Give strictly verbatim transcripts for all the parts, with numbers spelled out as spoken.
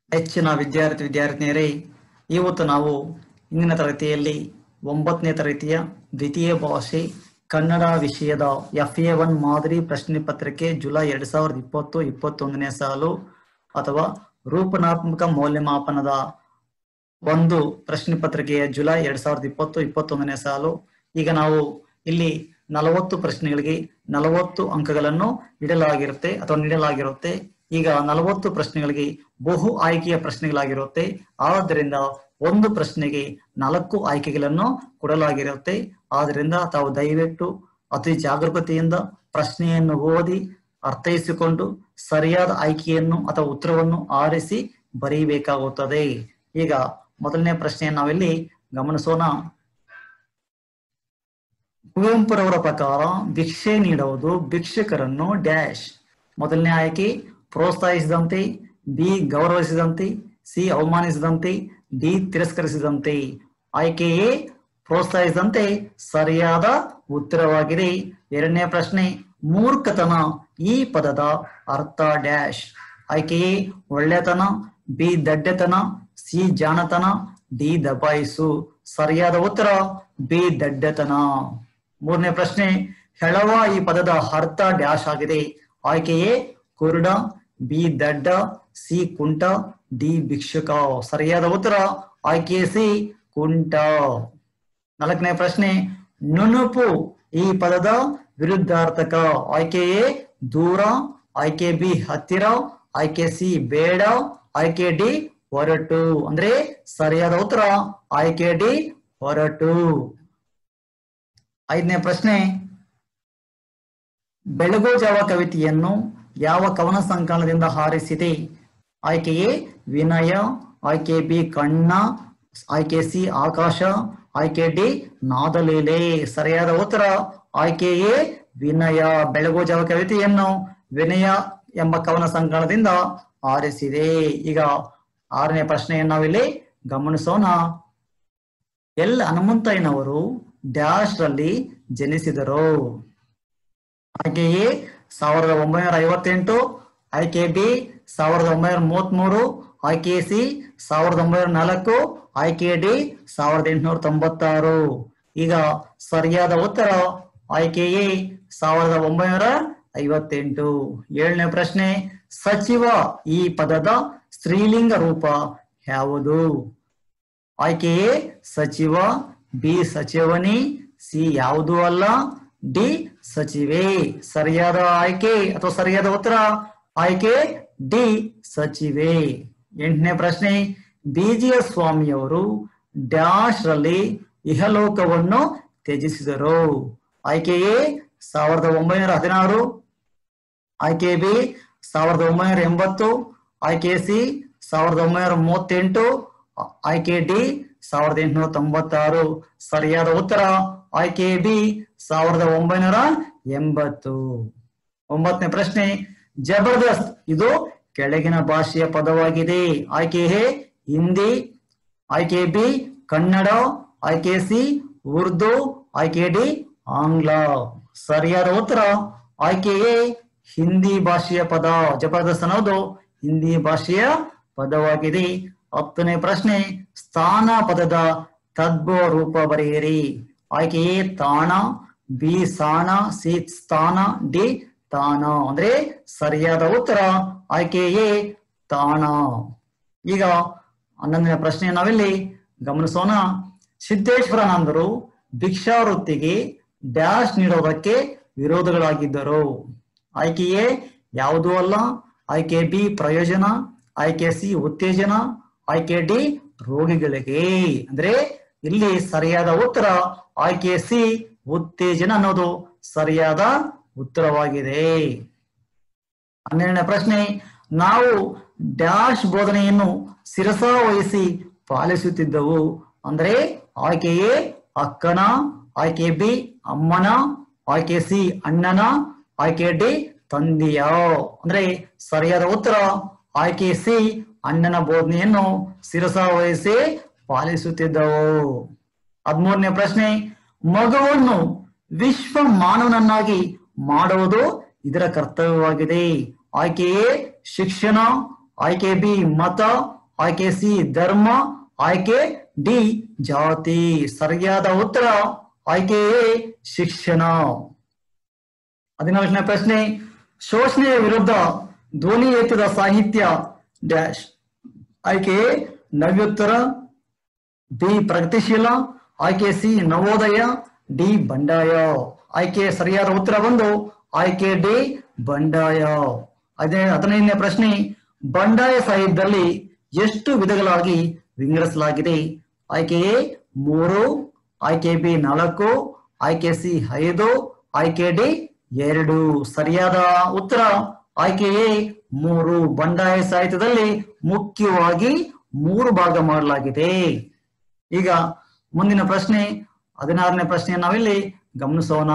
ಹೆಚ್ಚಿನ ವಿದ್ಯಾರ್ಥಿ ವಿದ್ಯಾರ್ಥಿನಿಯರೇ, ಇವತ್ತು ನಾವು ಇಂದಿನ ತರಗತಿಯಲ್ಲಿ ಒಂಬತ್ತನೇ ತರಗತಿಯ ದ್ವಿತೀಯ ಭಾಷೆ ಕನ್ನಡ ವಿಷಯದ ಎಫ್ ಎ ಒನ್ ಮಾದರಿ ಪ್ರಶ್ನೆ ಪತ್ರಿಕೆ ಜುಲೈ ಎರಡ್ ಸಾವಿರದ ಇಪ್ಪತ್ತು ಇಪ್ಪತ್ತೊಂದನೇ ಸಾಲು ಅಥವಾ ರೂಪನಾತ್ಮಕ ಮೌಲ್ಯಮಾಪನದ ಒಂದು ಪ್ರಶ್ನೆ ಪತ್ರಿಕೆಯ ಜುಲೈ ಎರಡ್ ಸಾವಿರದ ಇಪ್ಪತ್ತು ಇಪ್ಪತ್ತೊಂದನೇ ಸಾಲು. ಈಗ ನಾವು ಇಲ್ಲಿ ನಲವತ್ತು ಪ್ರಶ್ನೆಗಳಿಗೆ ನಲವತ್ತು ಅಂಕಗಳನ್ನು ಇಡಲಾಗಿರುತ್ತೆ ಅಥವಾ ನೀಡಲಾಗಿರುತ್ತೆ. ಈಗ ನಲವತ್ತು ಪ್ರಶ್ನೆಗಳಿಗೆ ಬಹು ಆಯ್ಕೆಯ ಪ್ರಶ್ನೆಗಳಾಗಿರುತ್ತೆ. ಆದ್ದರಿಂದ ಒಂದು ಪ್ರಶ್ನೆಗೆ ನಾಲ್ಕು ಆಯ್ಕೆಗಳನ್ನು ಕೊಡಲಾಗಿರುತ್ತೆ. ಆದ್ದರಿಂದ ತಾವು ದಯವಿಟ್ಟು ಅತಿ ಜಾಗರೂಕತೆಯಿಂದ ಪ್ರಶ್ನೆಯನ್ನು ಓದಿ ಅರ್ಥೈಸಿಕೊಂಡು ಸರಿಯಾದ ಆಯ್ಕೆಯನ್ನು ಅಥವಾ ಉತ್ತರವನ್ನು ಆರಿಸಿ ಬರೆಯಬೇಕಾಗುತ್ತದೆ. ಈಗ ಮೊದಲನೇ ಪ್ರಶ್ನೆಯನ್ನು ನಾವಿಲ್ಲಿ ಗಮನಿಸೋಣ. ಕುವೆಂಪುರವರ ಪ್ರಕಾರ ಭಿಕ್ಷೆ ನೀಡುವುದು ಭಿಕ್ಷುಕರನ್ನು ಡ್ಯಾಶ್. ಮೊದಲನೇ ಆಯ್ಕೆ ಪ್ರೋತ್ಸಾಹಿಸಿದಂತೆ, ಬಿ ಗೌರವಿಸಿದಂತೆ, ಸಿ ಅವಮಾನಿಸಿದಂತೆ, ಡಿ ತಿರಸ್ಕರಿಸಿದಂತೆ. ಆಯ್ಕೆ ಎ ಪ್ರೋತ್ಸಾಹಿಸಿದಂತೆ ಸರಿಯಾದ ಉತ್ತರವಾಗಿದೆ. ಎರಡನೇ ಪ್ರಶ್ನೆ, ಮೂರ್ಖತನ ಈ ಪದದ ಅರ್ಥ ಡ್ಯಾಶ್. ಆಯ್ಕೆ ಎ ಒಳ್ಳೆತನ, ಬಿ ದಡ್ಡತನ, ಸಿ ಜಾಣತನ, ಡಿ ದಬಾಯಿಸು. ಸರಿಯಾದ ಉತ್ತರ ಬಿ ದಡ್ಡತನ. ಮೂರನೇ ಪ್ರಶ್ನೆ, ಹೆಳವ ಈ ಪದದ ಅರ್ಥ ಡ್ಯಾಶ್ ಆಗಿದೆ. ಆಯ್ಕೆ ಎ ಕುರುಡ, ಬಿ ದಡ್ಡ, ಸಿ ಕುಂಟ, ಡಿ ಭಿಕ್ಷುಕ. ಸರಿಯಾದ ಉತ್ತರ ಆಯ್ಕೆ ಸಿ ಕುಂಟ. ನಾಲ್ಕನೇ ಪ್ರಶ್ನೆ, ನುಣುಪು ಈ ಪದದ ವಿರುದ್ಧಾರ್ಥಕ. ಆಯ್ಕೆ ಎ ದೂರ, ಆಯ್ಕೆ ಬಿ ಹತ್ತಿರ, ಆಯ್ಕೆ ಸಿ ಬೇಡ, ಆಯ್ಕೆ ಡಿ ಹೊರಟು. ಅಂದ್ರೆ ಸರಿಯಾದ ಉತ್ತರ ಆಯ್ಕೆ ಡಿ ಹೊರಟು. ಐದನೇ ಪ್ರಶ್ನೆ, ಬೆಳಗೋಜಾವ ಕವಿತೆಯನ್ನು ಯಾವ ಕವನ ಸಂಕಲನದಿಂದ ಆರಿಸಿದೆ. ಆಯ್ಕೆ ಎ ವಿನಯ, ಆಯ್ಕೆ ಬಿ ಕಣ್ಣ, ಆಯ್ಕೆ ಸಿ ಆಕಾಶ, ಆಯ್ಕೆ ಡಿ ನಾದಲೀಲೆ. ಸರಿಯಾದ ಉತ್ತರ ಆಯ್ಕೆ ಎ ವಿನಯ. ಬೆಳಗೋಜಾವ ಕವಿತೆಯನ್ನು ವಿನಯ ಎಂಬ ಕವನ ಸಂಕಲನದಿಂದ ಆರಿಸಿದೆ. ಈಗ ಆರನೇ ಪ್ರಶ್ನೆಯನ್ನು ನಾವಿಲ್ಲಿ ಗಮನಿಸೋಣ. ಎಲ್ ಹನುಮಂತಯ್ಯನವರು ಡ್ಯಾಶ್ ರಲ್ಲಿ ಜನಿಸಿದರು. ಆಯ್ಕೆ ಎ ಸಾವಿರದ ಒಂಬೈನೂರ ಐವತ್ತೆಂಟು, ಆಯ್ಕೆ ಬಿ ಸಾವಿರದ ಒಂಬೈನೂರ ಮೂವತ್ತ್ ಮೂರು, ಆಯ್ಕೆ ಸಿ ಸಾವಿರದ ಒಂಬೈನೂರ ನಾಲ್ಕು, ಆಯ್ಕೆ ಡಿ ಸಾವಿರದ ಎಂಟುನೂರ ತೊಂಬತ್ತಾರು. ಈಗ ಸರಿಯಾದ ಉತ್ತರ ಆಯ್ಕೆ ಎ ಸಾವಿರದ ಒಂಬೈನೂರ ಐವತ್ತೆಂಟು. ಏಳನೇ ಪ್ರಶ್ನೆ, ಸಚಿವ ಈ ಪದದ ಸ್ತ್ರೀಲಿಂಗ ರೂಪ ಯಾವುದು. ಆಯ್ಕೆ ಎ ಸಚಿವ, ಬಿ ಸಚಿವನಿ, ಸಿ ಯಾವುದು ಅಲ್ಲ, ಡಿ ಸಚಿವೆ. ಸರಿಯಾದ ಆಯ್ಕೆ ಅಥವಾ ಸರಿಯಾದ ಉತ್ತರ ಆಯ್ಕೆ ಡಿ ಸಚಿವೆ. ಎಂಟನೇ ಪ್ರಶ್ನೆ, ಬಿಜಿಯ ಸ್ವಾಮಿಯವರು ಡ್ಯಾಶ್ ರಲ್ಲಿ ಇಹಲೋಕವನ್ನು ತ್ಯಜಿಸಿದರು. ಆಯ್ಕೆ ಎ ಸಾವಿರದ ಒಂಬೈನೂರ ಹದಿನಾರು, ಆಯ್ಕೆ ಬಿ ಸಾವಿರದ ಒಂಬೈನೂರ ಎಂಬತ್ತು, ಆಯ್ಕೆ ಸಿ ಸಾವಿರದ ಒಂಬೈನೂರ ಮೂವತ್ತೆಂಟು, ಆಯ್ಕೆ ಡಿ ಸಾವಿರದ ಎಂಟುನೂರ ತೊಂಬತ್ತಾರು. ಸರಿಯಾದ ಉತ್ತರ ಆಯ್ಕೆ ಬಿ ಸಾವಿರದ ಒಂಬೈನೂರ ಎಂಬತ್ತು. ಒಂಬತ್ತನೇ ಪ್ರಶ್ನೆ, ಜಬರ್ದಸ್ತ್ ಇದು ಕೆಳಗಿನ ಭಾಷೆಯ ಪದವಾಗಿದೆ. ಆಯ್ಕೆ ಎ ಹಿಂದಿ, ಆಯ್ಕೆ ಬಿ ಕನ್ನಡ, ಆಯ್ಕೆ ಸಿ ಉರ್ದು, ಆಯ್ಕೆ ಡಿ ಆಂಗ್ಲ. ಸರಿಯಾದ ಉತ್ತರ ಆಯ್ಕೆ ಎ ಹಿಂದಿ ಭಾಷೆಯ ಪದ. ಜಬರ್ದಸ್ತ್ ಅನ್ನೋದು ಹಿಂದಿ ಭಾಷೆಯ ಪದವಾಗಿದೆ. ಹತ್ತನೇ ಪ್ರಶ್ನೆ, ಸ್ಥಾನ ಪದದ ತದ್ಭವ ರೂಪ ಬರೆಯಿರಿ. ಆಯ್ಕೆ ಎ ತಾಣ, ಬಿ ಸಾಣ, ಸಿ ಸ್ಥಾನ, ಡಿ ತಾಣ. ಅಂದ್ರೆ ಸರಿಯಾದ ಉತ್ತರ ಆಯ್ಕೆ ಎ ತಾಣ. ಈಗ ಹನ್ನೊಂದನೇ ಪ್ರಶ್ನೆ ನಾವಿಲ್ಲಿ ಗಮನಿಸೋಣ. ಸಿದ್ದೇಶ್ವರಾನಂದರು ಭಿಕ್ಷಾವೃತ್ತಿಗೆ ಡ್ಯಾಶ್ ನೀಡೋದಕ್ಕೆ ವಿರೋಧಗಳಾಗಿದ್ದರು. ಆಯ್ಕೆ ಎ ಯಾವುದೂ ಅಲ್ಲ, ಆಯ್ಕೆ ಬಿ ಪ್ರಯೋಜನ, ಆಯ್ಕೆ ಸಿ ಉತ್ತೇಜನ, ಆಯ್ಕೆ ಡಿ ರೋಗಿಗಳಿಗೆ. ಅಂದ್ರೆ ಇಲ್ಲಿ ಸರಿಯಾದ ಉತ್ತರ ಆಯ್ಕೆ ಸಿ ಉತ್ತೇಜನ ಅನ್ನೋದು ಸರಿಯಾದ ಉತ್ತರವಾಗಿದೆ. ಹನ್ನೆರಡನೇ ಪ್ರಶ್ನೆ, ನಾವು ಡ್ಯಾಶ್ ಬೋಧನೆಯನ್ನು ಶಿರಸಾವಹಿಸಿ ಪಾಲಿಸುತ್ತಿದ್ದವು. ಅಂದ್ರೆ ಆಯ್ಕೆ ಎ ಅಕ್ಕನ, ಆಯ್ಕೆ ಬಿ ಅಮ್ಮನ, ಆಯ್ಕೆ ಸಿ ಅಣ್ಣನ, ಆಯ್ಕೆ ಡಿ ತಂದೆಯ. ಅಂದ್ರೆ ಸರಿಯಾದ ಉತ್ತರ ಆಯ್ಕೆ ಸಿ ಅಣ್ಣನ ಬೋಧನೆಯನ್ನು ಶಿರಸಾವಹಿಸಿ ಪಾಲಿಸುತ್ತಿದ್ದವು. ಹದಿಮೂರನೇ ಪ್ರಶ್ನೆ, ಮಗುವನ್ನು ವಿಶ್ವ ಮಾನವನನ್ನಾಗಿ ಮಾಡುವುದು ಇದರ ಕರ್ತವ್ಯವಾಗಿದೆ. ಆಯ್ಕೆ ಎ ಶಿಕ್ಷಣ, ಆಯ್ಕೆ ಬಿ ಮತ, ಆಯ್ಕೆ ಸಿ ಧರ್ಮ, ಆಯ್ಕೆ ಡಿ ಜಾತಿ. ಸರಿಯಾದ ಉತ್ತರ ಆಯ್ಕೆ ಎ ಶಿಕ್ಷಣ. ಹದಿನಾಲ್ಕನೇ ಪ್ರಶ್ನೆ, ಶೋಷಣೆಯ ವಿರುದ್ಧ ಧ್ವನಿ ಎತ್ತಿದ ಸಾಹಿತ್ಯ ಡ್ಯಾಶ್. ಆಯ್ಕೆ ಎ ನವ್ಯೋತ್ತರ, ಬಿ ಪ್ರಗತಿಶೀಲ, ಆಯ್ಕೆ ಸಿ ನವೋದಯ, ಡಿ ಬಂಡಾಯ. ಆಯ್ಕೆ ಸರಿಯಾದ ಉತ್ತರ ಬಂದು ಆಯ್ಕೆ ಡಿ ಬಂಡಾಯ. ಅದೇ ಹದಿನೈದನೇ ಪ್ರಶ್ನೆ, ಬಂಡಾಯ ಸಾಹಿತ್ಯದಲ್ಲಿ ಎಷ್ಟು ವಿಧಗಳಾಗಿ ವಿಂಗಡಿಸಲಾಗಿದೆ? ಆಯ್ಕೆ ಎ ಮೂರು, ಆಯ್ಕೆ ಬಿ ನಾಲ್ಕು, ಆಯ್ಕೆ ಸಿ ಐದು, ಆಯ್ಕೆ ಡಿ ಎರಡು. ಸರಿಯಾದ ಉತ್ತರ ಆಯ್ಕೆ ಎ ಮೂರು. ಬಂಡಾಯ ಸಾಹಿತ್ಯದಲ್ಲಿ ಮುಖ್ಯವಾಗಿ ಮೂರು ಭಾಗ ಮಾಡಲಾಗಿದೆ. ಈಗ ಮುಂದಿನ ಪ್ರಶ್ನೆ ಹದಿನಾರನೇ ಪ್ರಶ್ನೆ ನಾವಿಲ್ಲಿ ಗಮನಿಸೋಣ.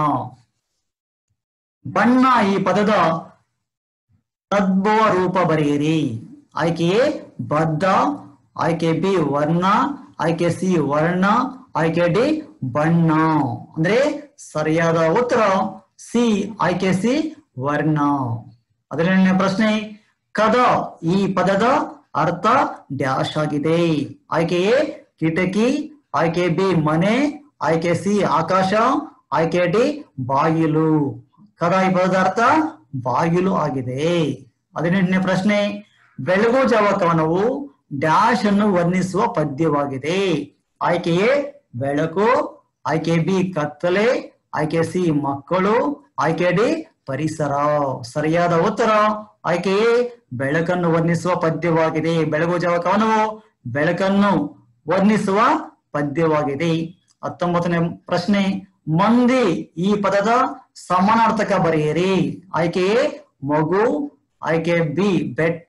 ಬಣ್ಣ ಈ ಪದದ ತದ್ಭವ ರೂಪ ಬರೆಯಿರಿ. ಆಯ್ಕೆ ಎ ಬದ್ಧ, ಆಯ್ಕೆ ಬಿ ವರ್ಣ, ಆಯ್ಕೆ ಸಿ ವರ್ಣ, ಆಯ್ಕೆ ಡಿ ಬಣ್ಣ. ಅಂದ್ರೆ ಸರಿಯಾದ ಉತ್ತರ ಸಿ, ಆಯ್ಕೆ ಸಿ ವರ್ಣ. ಹದಿನೇಳನೇ ಪ್ರಶ್ನೆ, ಕದ ಈ ಪದದ ಅರ್ಥ ಡ್ಯಾಶ್ ಆಗಿದೆ. ಆಯ್ಕೆ ಎ ಕಿಟಕಿ, ಆಯ್ಕೆ ಬಿ ಮನೆ, ಆಯ್ಕೆ ಸಿ ಆಕಾಶ, ಆಯ್ಕೆ ಡಿ ಬಾಗಿಲು. ಕದ ಈ ಪದದ ಅರ್ಥ ಬಾಗಿಲು ಆಗಿದೆ. ಹದಿನೆಂಟನೇ ಪ್ರಶ್ನೆ, ಬೆಳಗು ಜಾವ ಕವನವು ಡ್ಯಾಶ್ ಅನ್ನು ವರ್ಣಿಸುವ ಪದ್ಯವಾಗಿದೆ. ಆಯ್ಕೆ ಎ ಬೆಳಕು, ಆಯ್ಕೆ ಬಿ ಕತ್ತಲೆ, ಆಯ್ಕೆ ಸಿ ಮಕ್ಕಳು, ಆಯ್ಕೆ ಡಿ ಪರಿಸರ. ಸರಿಯಾದ ಉತ್ತರ ಆಯ್ಕೆ ಎ ಬೆಳಕನ್ನು ವರ್ಣಿಸುವ ಪದ್ಯವಾಗಿದೆ. ಬೆಳಗು ಜಾವ ಕವನವು ಬೆಳಕನ್ನು ವರ್ಣಿಸುವ ಪದ್ಯವಾಗಿದೆ. ಹತ್ತೊಂಬತ್ತನೇ ಪ್ರಶ್ನೆ, ಮಂದಿ ಈ ಪದದ ಸಮಾನಾರ್ಥಕ ಬರೆಯಿರಿ. ಆಯ್ಕೆ ಎ ಮಗು, ಆಯ್ಕೆ ಬಿ ಬೆಟ್ಟ,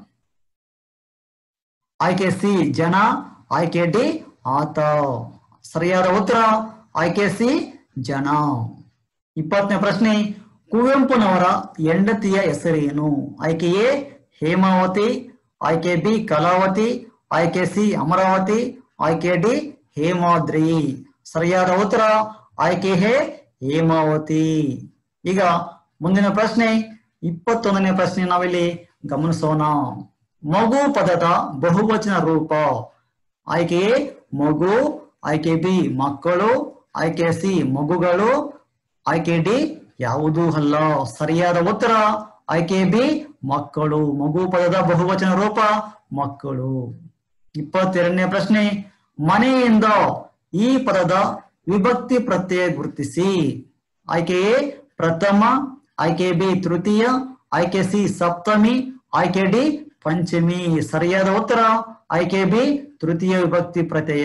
ಆಯ್ಕೆ ಸಿ ಜನ, ಆಯ್ಕೆ ಡಿ ಆತ. ಸರಿಯಾದ ಉತ್ತರ ಆಯ್ಕೆ ಸಿ ಜನ. ಇಪ್ಪತ್ತನೇ ಪ್ರಶ್ನೆ, ಕುವೆಂಪುನವರ ಹೆಂಡತಿಯ ಹೆಸರೇನು? ಆಯ್ಕೆ ಎ ಹೇಮಾವತಿ, ಆಯ್ಕೆ ಬಿ ಕಲಾವತಿ, ಆಯ್ಕೆ ಸಿ ಅಮರಾವತಿ, ಆಯ್ಕೆ ಡಿ ಹೇಮಾದ್ರಿ. ಸರಿಯಾದ ಉತ್ತರ ಆಯ್ಕೆ ಎ ಹೇಮಾವತಿ. ಈಗ ಮುಂದಿನ ಪ್ರಶ್ನೆ ಇಪ್ಪತ್ತೊಂದನೇ ಪ್ರಶ್ನೆ ನಾವಿಲ್ಲಿ ಗಮನಿಸೋಣ. ಮಗು ಪದದ ಬಹುವಚನ ರೂಪ. ಆಯ್ಕೆ ಎ ಮಗು, ಆಯ್ಕೆ ಬಿ ಮಕ್ಕಳು, ಆಯ್ಕೆ ಸಿ ಮಗುಗಳು, ಆಯ್ಕೆ ಡಿ ಯಾವುದೂ ಅಲ್ಲ. ಸರಿಯಾದ ಉತ್ತರ ಆಯ್ಕೆ ಬಿ ಮಕ್ಕಳು. ಮಗು ಪದದ ಬಹುವಚನ ರೂಪ ಮಕ್ಕಳು. ಇಪ್ಪತ್ತೆರಡನೇ ಪ್ರಶ್ನೆ, ಮನೆಯಿಂದ ಈ ಪದದ ವಿಭಕ್ತಿ ಪ್ರತ್ಯಯ ಗುರುತಿಸಿ. ಆಯ್ಕೆ ಎ ಪ್ರಥಮ, ಆಯ್ಕೆ ಬಿ ತೃತೀಯ, ಆಯ್ಕೆ ಸಿ ಸಪ್ತಮಿ, ಆಯ್ಕೆ ಡಿ ಪಂಚಮಿ. ಸರಿಯಾದ ಉತ್ತರ ಆಯ್ಕೆ ಬಿ ತೃತೀಯ ವಿಭಕ್ತಿ ಪ್ರತ್ಯಯ.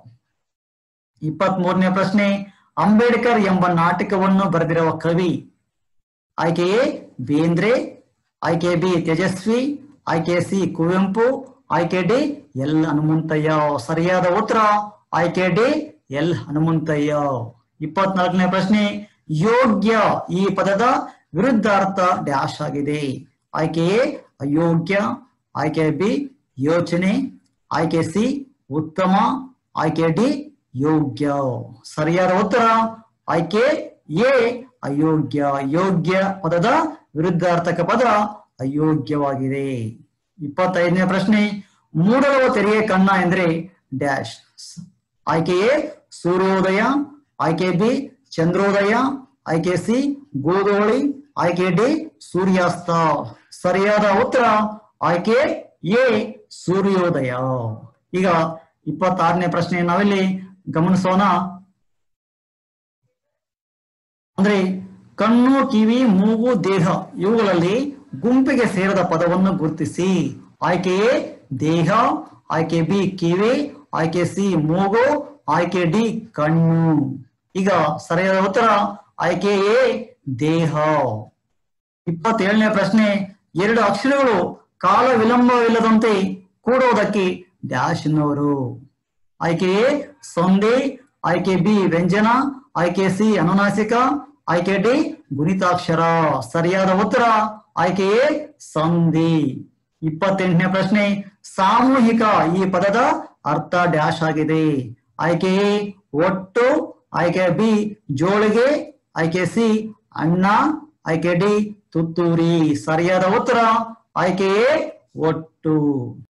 ಇಪ್ಪತ್ತ್ ಮೂರನೇ ಪ್ರಶ್ನೆ, ಅಂಬೇಡ್ಕರ್ ಎಂಬ ನಾಟಕವನ್ನು ಬರೆದಿರುವ ಕವಿ. ಆಯ್ಕೆ ಎ ಬೇಂದ್ರೆ, ಆಯ್ಕೆ ಬಿ ತೇಜಸ್ವಿ, ಆಯ್ಕೆ ಸಿ ಕುವೆಂಪು, ಆಯ್ಕೆ ಡಿ ಎಲ್ ಹನುಮಂತಯ್ಯ. ಸರಿಯಾದ ಉತ್ತರ ಆಯ್ಕೆ ಡಿ ಎಲ್ ಹನುಮಂತಯ್ಯ. ಇಪ್ಪತ್ನಾಲ್ಕನೇ ಪ್ರಶ್ನೆ, ಯೋಗ್ಯ ಈ ಪದದ ವಿರುದ್ಧಾರ್ಥ ಡ್ಯಾಶ್ ಆಗಿದೆ. ಆಯ್ಕೆ ಎ ಅಯೋಗ್ಯ, ಆಯ್ಕೆ ಬಿ ಯೋಚನೆ, ಆಯ್ಕೆ ಸಿ ಉತ್ತಮ, ಆಯ್ಕೆ ಡಿ ಯೋಗ್ಯ. ಸರಿಯಾದ ಉತ್ತರ ಆಯ್ಕೆ ಎ ಅಯೋಗ್ಯ. ಯೋಗ್ಯ ಪದದ ವಿರುದ್ಧಾರ್ಥಕ ಪದ ಅಯೋಗ್ಯವಾಗಿದೆ. ಇಪ್ಪತ್ತೈದನೇ ಪ್ರಶ್ನೆ, ಮೂಡಲವ ತೆರೆಯ ಕಣ್ಣ ಎಂದ್ರೆ ಡ್ಯಾಶ್. ಆಯ್ಕೆ ಎ ಸೂರ್ಯೋದಯ, ಆಯ್ಕೆ ಬಿ ಚಂದ್ರೋದಯ, ಆಯ್ಕೆ ಸಿ ಗೋಧೂಳಿ, ಆಯ್ಕೆ ಡಿ ಸೂರ್ಯಾಸ್ತ. ಸರಿಯಾದ ಉತ್ತರ ಆಯ್ಕೆ ಎ ಸೂರ್ಯೋದಯ. ಈಗ ಇಪ್ಪತ್ತಾರನೇ ಪ್ರಶ್ನೆ ನಾವಿಲ್ಲಿ ಗಮನಿಸೋಣ. ಅಂದ್ರೆ ಕಣ್ಣು, ಕಿವಿ, ಮೂಗು, ದೇಹ ಇವುಗಳಲ್ಲಿ ಗುಂಪಿಗೆ ಸೇರದ ಪದವನ್ನು ಗುರುತಿಸಿ. ಆಯ್ಕೆ ಎ ದೇಹ, ಆಯ್ಕೆ ಬಿ ಕಿವಿ, ಆಯ್ಕೆ ಸಿ ಮೂಗು, ಆಯ್ಕೆ ಡಿ ಕಣ್ಣು. ಈಗ ಸರಿಯಾದ ಉತ್ತರ ಆಯ್ಕೆ ಎ ದೇಹ. ಇಪ್ಪತ್ತೇಳನೇ ಪ್ರಶ್ನೆ, ಎರಡು ಅಕ್ಷರಗಳು ಕಾಲ ವಿಳಂಬವಿಲ್ಲದಂತೆ ಕೂಡುವುದಕ್ಕೆ ಡ್ಯಾಶ್ ಎನ್ನುವರು. ಆಯ್ಕೆ ಎ ಸಂಧಿ, ಆಯ್ಕೆ ಬಿ ವ್ಯಂಜನ, ಆಯ್ಕೆ ಸಿ ಅನುನಾಸಿಕ, ಆಯ್ಕೆ ಡಿ ಗುಣಿತಾಕ್ಷರ. ಸರಿಯಾದ ಉತ್ತರ ಆಯ್ಕೆ ಎ ಸಂಧಿ. ಇಪ್ಪತ್ತೆಂಟನೇ ಪ್ರಶ್ನೆ, ಸಾಮೂಹಿಕ ಈ ಪದದ ಅರ್ಥ ಡ್ಯಾಶ್ ಆಗಿದೆ. ಆಯ್ಕೆ ಎ ಒಟ್ಟು, ಆಯ್ಕೆ ಬಿ ಜೋಳಿಗೆ, ಆಯ್ಕೆ ಸಿ ಅಣ್ಣ, ಆಯ್ಕೆ ಡಿ ತುತ್ತೂರಿ. ಸರಿಯಾದ ಉತ್ತರ ಆಯ್ಕೆ ಎ ಒಟ್ಟು.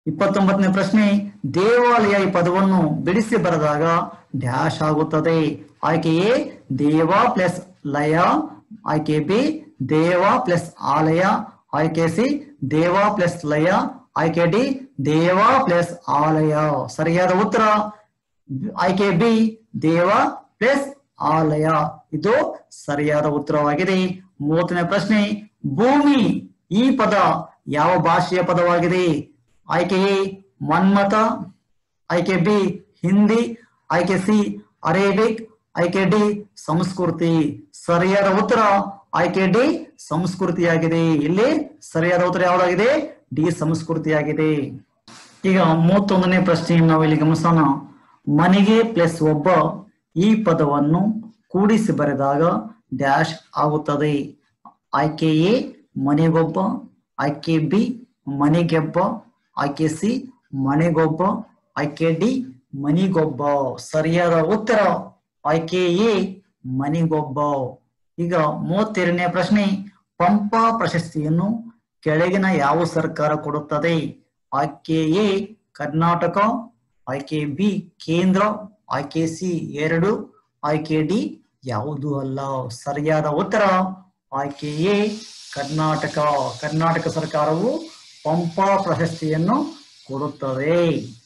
ಇಪ್ಪತ್ತೊಂಬತ್ತನೇ ಪ್ರಶ್ನೆ, ದೇವಾಲಯ ಈ ಪದವನ್ನು ಬಿಡಿಸಿ ಬರೆದಾಗ ಡ್ಯಾಶ್ ಆಗುತ್ತದೆ. ಆಯ್ಕೆ ಎ ದೇವ ಪ್ಲಸ್ ಲಯ, ಆಯ್ಕೆ ಬಿ ದೇವ ಪ್ಲಸ್ ಆಲಯ, ಆಯ್ಕೆ ಸಿ ದೇವ ಪ್ಲಸ್ ಲಯ, ಆಯ್ಕೆ ಡಿ ದೇವ ಪ್ಲಸ್ ಆಲಯ. ಸರಿಯಾದ ಉತ್ತರ ಆಯ್ಕೆ ಬಿ ದೇವ ಪ್ಲಸ್ ಆಲಯ, ಇದು ಸರಿಯಾದ ಉತ್ತರವಾಗಿದೆ. ಮೂವತ್ತನೇ ಪ್ರಶ್ನೆ, ಭೂಮಿ ಈ ಪದ ಯಾವ ಭಾಷೆಯ ಪದವಾಗಿದೆ? ಆಯ್ಕೆ ಎ ಮನ್ಮಥ, ಆಯ್ಕೆ ಬಿ ಹಿಂದಿ, ಆಯ್ಕೆ ಸಿ ಅರೇಬಿಕ್, ಆಯ್ಕೆ ಡಿ ಸಂಸ್ಕೃತಿ. ಸರಿಯಾದ ಉತ್ತರ ಆಯ್ಕೆ ಡಿ ಸಂಸ್ಕೃತಿಯಾಗಿದೆ. ಇಲ್ಲಿ ಸರಿಯಾದ ಉತ್ತರ ಯಾವುದಾಗಿದೆ? ಡಿ ಸಂಸ್ಕೃತಿಯಾಗಿದೆ. ಈಗ ಮೂವತ್ತೊಂದನೇ ಪ್ರಶ್ನೆಯನ್ನು ನಾವು ಇಲ್ಲಿ ಗಮನಿಸೋಣ. ಮನೆಗೆ ಪ್ಲಸ್ ಒಬ್ಬ ಈ ಪದವನ್ನು ಕೂಡಿಸಿ ಬರೆದಾಗ ಡ್ಯಾಶ್ ಆಗುತ್ತದೆ. ಆಯ್ಕೆ ಎ ಮನೆಗೊಬ್ಬ, ಆಯ್ಕೆ ಬಿ ಮನೆಗೆಬ್ಬ, ಆಯ್ಕೆ ಸಿ ಮನೆಗೊಬ್ಬ, ಆಯ್ಕೆ ಡಿ ಮನಿಗೊಬ್ಬ. ಸರಿಯಾದ ಉತ್ತರ ಆಯ್ಕೆ ಎ ಮನಿಗೊಬ್ಬ. ಈಗ ಮೂವತ್ತೆರಡನೇ ಪ್ರಶ್ನೆ, ಪಂಪ ಪ್ರಶಸ್ತಿಯನ್ನು ಕೆಳಗಿನ ಯಾವ ಸರ್ಕಾರ ಕೊಡುತ್ತದೆ? ಆಯ್ಕೆ ಎ ಕರ್ನಾಟಕ, ಆಯ್ಕೆ ಬಿ ಕೇಂದ್ರ, ಆಯ್ಕೆ ಸಿ ಎರಡು, ಆಯ್ಕೆ ಡಿ ಯಾವುದು ಅಲ್ಲ. ಸರಿಯಾದ ಉತ್ತರ ಆಯ್ಕೆ ಎ ಕರ್ನಾಟಕ. ಕರ್ನಾಟಕ ಸರ್ಕಾರವು ಪಂಪ ಪ್ರಶಸ್ತಿಯನ್ನು ಕೊಡುತ್ತದೆ.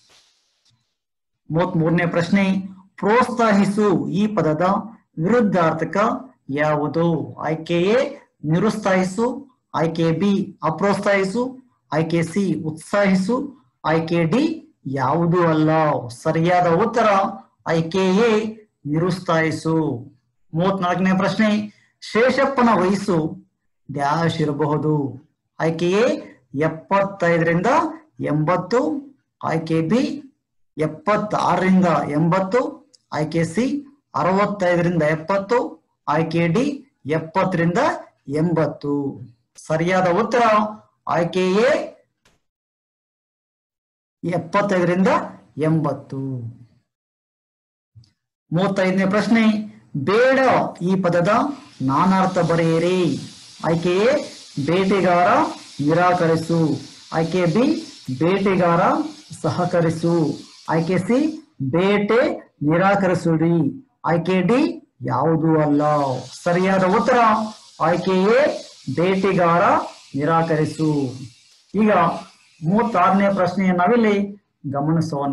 ಮೂವತ್ತ್ ಮೂರನೇ ಪ್ರಶ್ನೆ, ಪ್ರೋತ್ಸಾಹಿಸು ಈ ಪದದ ವಿರುದ್ಧಾರ್ಥಕ ಯಾವುದು? ಆಯ್ಕೆ ಎ ನಿರುತ್ಸಾಹಿಸು, ಆಯ್ಕೆ ಬಿ ಅಪ್ರೋತ್ಸಾಹಿಸು, ಆಯ್ಕೆ ಸಿ ಉತ್ಸಾಹಿಸು, ಆಯ್ಕೆ ಡಿ ಯಾವುದು ಅಲ್ಲ. ಸರಿಯಾದ ಉತ್ತರ ಆಯ್ಕೆ ಎ ನಿರುತ್ಸಾಹಿಸು. ಮೂವತ್ನಾಲ್ಕನೇ ಪ್ರಶ್ನೆ, ಶೇಷಪ್ಪನ ವಯಸ್ಸು ಡ್ಯಾಶ್ ಇರಬಹುದು? ಆಯ್ಕೆ ಎ ಎಪ್ಪತ್ತೈದರಿಂದ ಎಂಬತ್ತು, ಆಯ್ಕೆ ಬಿ ಎಪ್ಪತ್ತಾರರಿಂದ ಎಂಬತ್ತು, ಆಯ್ಕೆ ಸಿ ಅರವತ್ತೈದರಿಂದ ಎಪ್ಪತ್ತು, ಆಯ್ಕೆ ಡಿ ಎಪ್ಪತ್ತರಿಂದ ಎಂಬತ್ತು. ಸರಿಯಾದ ಉತ್ತರ ಆಯ್ಕೆ ಎ ಎಪ್ಪತ್ತೈದರಿಂದ ಎಂಬತ್ತು. ಮೂವತ್ತೈದನೇ ಪ್ರಶ್ನೆ, ಬೇಡ ಈ ಪದದ ನಾನಾರ್ಥ ಬರೆಯಿರಿ. ಆಯ್ಕೆ ಎ ಬೇಟೆಗಾರ ನಿರಾಕರಿಸು, ಆಯ್ಕೆ ಬಿ ಬೇಟೆಗಾರ ಸಹಕರಿಸು, ಆಯ್ಕೆ ಸಿ ಬೇಟೆ ನಿರಾಕರಿಸುಡಿ, ಆಯ್ಕೆ ಡಿ ಯಾವುದು ಅಲ್ಲ. ಸರಿಯಾದ ಉತ್ತರ ಆಯ್ಕೆ ಎ ಬೇಟೆಗಾರ ನಿರಾಕರಿಸು. ಈಗ ಮೂವತ್ತಾರನೇ ಪ್ರಶ್ನೆಯನ್ನು ನಾವಿಲ್ಲಿ ಗಮನಿಸೋಣ.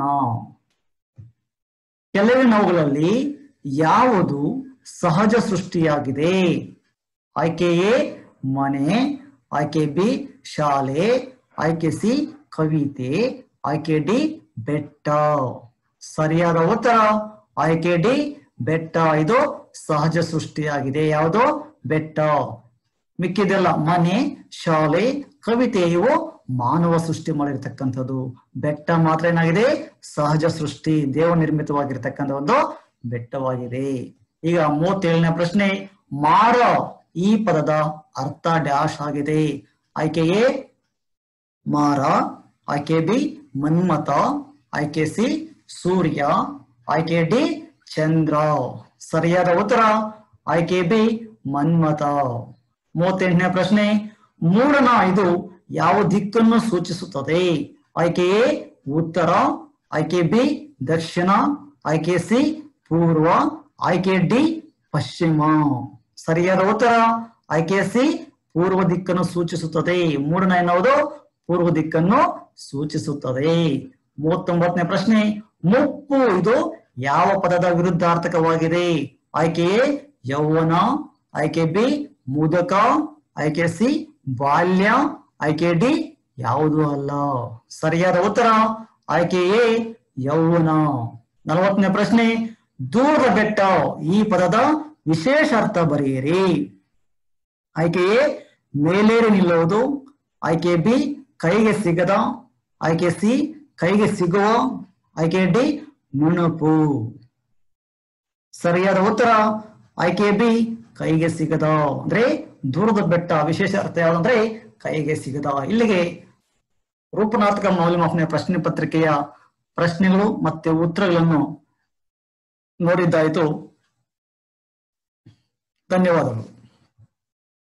ಕೆಲವಿನವುಗಳಲ್ಲಿ ಯಾವುದು ಸಹಜ ಸೃಷ್ಟಿಯಾಗಿದೆ? ಆಯ್ಕೆ ಎ ಮನೆ, ಆಯ್ಕೆ ಬಿ ಶಾಲೆ, ಆಯ್ಕೆ ಸಿ ಕವಿತೆ, ಆಯ್ಕೆ ಡಿ ಬೆಟ್ಟ. ಸರಿಯಾದ ಉತ್ತರ ಆಯ್ಕೆ ಡಿ ಬೆಟ್ಟ, ಇದು ಸಹಜ ಸೃಷ್ಟಿಯಾಗಿದೆ. ಯಾವುದು? ಬೆಟ್ಟ. ಮಿಕ್ಕಿದೆಲ್ಲ ಮನೆ, ಶಾಲೆ, ಕವಿತೆ ಇವು ಮಾನವ ಸೃಷ್ಟಿ ಮಾಡಿರ್ತಕ್ಕಂಥದ್ದು. ಬೆಟ್ಟ ಮಾತ್ರ ಏನಾಗಿದೆ? ಸಹಜ ಸೃಷ್ಟಿ, ದೇವ ನಿರ್ಮಿತವಾಗಿರ್ತಕ್ಕಂಥ ಒಂದು ಬೆಟ್ಟವಾಗಿದೆ. ಈಗ ಮೂವತ್ತೇಳನೇ ಪ್ರಶ್ನೆ, ಮಾರ ಈ ಪದದ ಅರ್ಥ ಡ್ಯಾಶ್ ಆಗಿದೆ. ಆಯ್ಕೆ ಎ ಮಾರ, ಆಯ್ಕೆ ಬಿ ಮನ್ಮಥ, ಆಯ್ಕೆ ಸಿ ಸೂರ್ಯ, ಆಯ್ಕೆ ಡಿ ಚಂದ್ರ. ಸರಿಯಾದ ಉತ್ತರ ಆಯ್ಕೆ ಬಿ ಮನ್ಮಥ. ಮೂವತ್ತೆಂಟನೇ ಪ್ರಶ್ನೆ, ಮೂಡಣ ಇದು ಯಾವ ದಿಕ್ಕನ್ನು ಸೂಚಿಸುತ್ತದೆ? ಆಯ್ಕೆ ಎ ಉತ್ತರ, ಆಯ್ಕೆ ಬಿ ದಕ್ಷಿಣ, ಆಯ್ಕೆ ಸಿ ಪೂರ್ವ, ಆಯ್ಕೆ ಡಿ ಪಶ್ಚಿಮ. ಸರಿಯಾದ ಉತ್ತರ ಆಯ್ಕೆ ಸಿ ಪೂರ್ವ ದಿಕ್ಕನ್ನು ಸೂಚಿಸುತ್ತದೆ. ಮೂಡಣ ಎನ್ನುವುದು ಪೂರ್ವ ದಿಕ್ಕನ್ನು ಸೂಚಿಸುತ್ತದೆ. ಮೂವತ್ತೊಂಬತ್ತನೇ ಪ್ರಶ್ನೆ, ಮುಪ್ಪು ಇದು ಯಾವ ಪದದ ವಿರುದ್ಧಾರ್ಥಕವಾಗಿದೆ? ಆಯ್ಕೆ ಎ ಯೌವನ, ಆಯ್ಕೆ ಬಿ ಮುದಕ, ಆಯ್ಕೆ ಸಿ ಬಾಲ್ಯ, ಆಯ್ಕೆ ಡಿ ಯಾವುದು ಅಲ್ಲ. ಸರಿಯಾದ ಉತ್ತರ ಆಯ್ಕೆ ಎ ಯೌವನ. ನಲವತ್ತನೇ ಪ್ರಶ್ನೆ, ದೂರದ ಬೆಟ್ಟ ಈ ಪದದ ವಿಶೇಷ ಅರ್ಥ ಬರೆಯಿರಿ. ಆಯ್ಕೆ ಎ ಮೇಲೇರಿ ನಿಲ್ಲುವುದು, ಆಯ್ಕೆ ಬಿ ಕೈಗೆ ಸಿಗದ, ಆಯ್ಕೆ ಸಿ ಕೈಗೆ ಸಿಗುವ, ಆಯ್ಕೆ ಡಿ ನುಣುಪು. ಸರಿಯಾದ ಉತ್ತರ ಆಯ್ಕೆ ಬಿ ಕೈಗೆ ಸಿಗದ. ಅಂದ್ರೆ ದೂರದ ಬೆಟ್ಟ ವಿಶೇಷ ಅರ್ಥ ಯಾವ್ದಂದ್ರೆ ಕೈಗೆ ಸಿಗದ. ಇಲ್ಲಿಗೆ ರೂಪನಾರ್ಥಕ ಮೌಲ್ಯಮಾಪನ ಪ್ರಶ್ನೆ ಪತ್ರಿಕೆಯ ಪ್ರಶ್ನೆಗಳು ಮತ್ತೆ ಉತ್ತರಗಳನ್ನು ನೋಡಿದ್ದಾಯಿತು. ಧನ್ಯವಾದಗಳು.